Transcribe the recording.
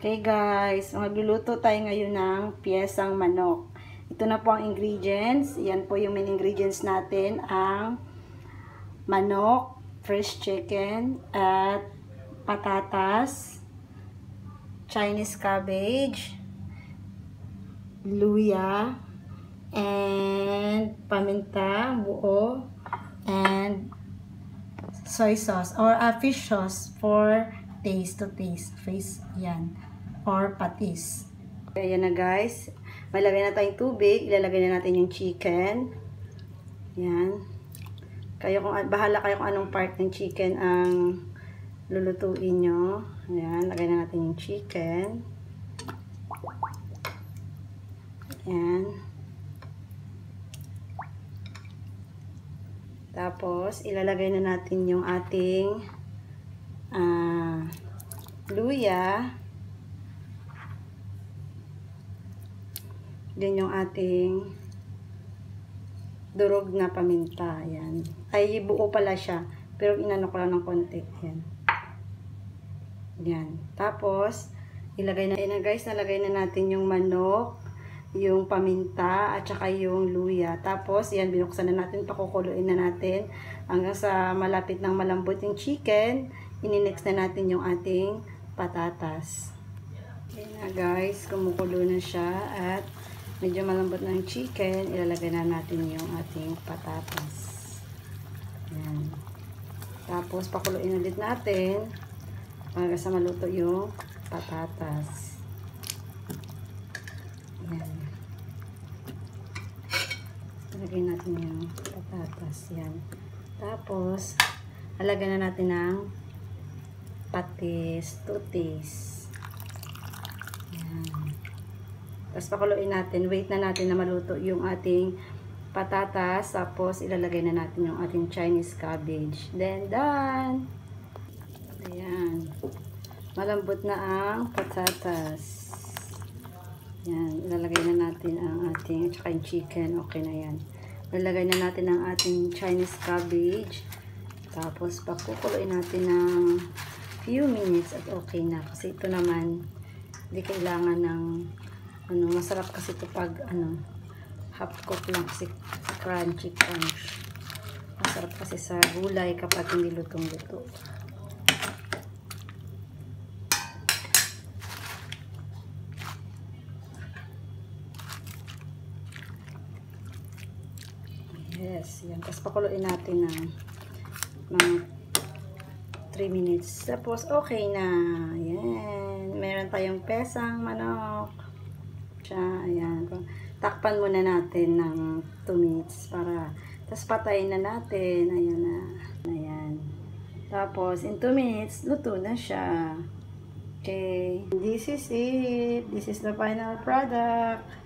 Okay guys, magluluto tayo ngayon ng piyesang manok. Ito na po ang ingredients. Yan po yung main ingredients natin. Ang manok, fresh chicken, at patatas, Chinese cabbage, luya, and paminta, buo, and soy sauce or fish sauce for taste to taste. Yan. Or patis. Ayan na guys. Malagay na tayong tubig. Ilalagay na natin yung chicken. Yan. Bahala kayo kung anong part ng chicken ang lulutuin nyo. Ayan. Lagay na natin yung chicken. Ayan. Tapos, ilalagay na natin yung ating luya. Din yung ating durog na paminta. Ayan. Ay, buo pala siya. Pero inano ko lang ng konti. Ayan. Ayan. Tapos, ilagay na guys, nalagay na natin yung manok, yung paminta, at saka yung luya. Tapos, yan, binuksan na natin, pakukuluin na natin hanggang sa malapit ng malambot yung chicken. Ininex na natin yung ating patatas. Yan na guys, kumukulo na siya at medyo malambot na yung chicken. Ilalagay na natin yung ating patatas. Yan. Tapos, pakuluin ulit natin hanggang sa maluto yung patatas. Yan. Ilagay natin yung patatas. Yan. Tapos, halagyan na natin ng patis to taste. Yan. Tapos, pakuluin natin. Wait na natin na maluto yung ating patatas. Tapos, ilalagay na natin yung ating Chinese cabbage. Then, done! Ayan. Malambot na ang patatas. Yan, ilalagay na natin ang ating, at saka yung chicken, okay na yan. Ilalagay na natin ang ating Chinese cabbage. Tapos, pakukuluin natin ng few minutes at okay na. Kasi ito naman, hindi kailangan ng, masarap kasi ito pag, half cook lang kasi crunchy crunch. Masarap kasi sa gulay kapag hindi lutong-luto. Yes, yan. Tapos pakuluin natin ng mga 3 minutes. Tapos, okay na. Yan. Meron tayong pesang manok. Ayan. Takpan muna natin ng 2 minutes para, tapos patayin na natin. Ayan na. Ayan. Tapos, in 2 minutes, luto na siya. Okay. This is it. This is the final product.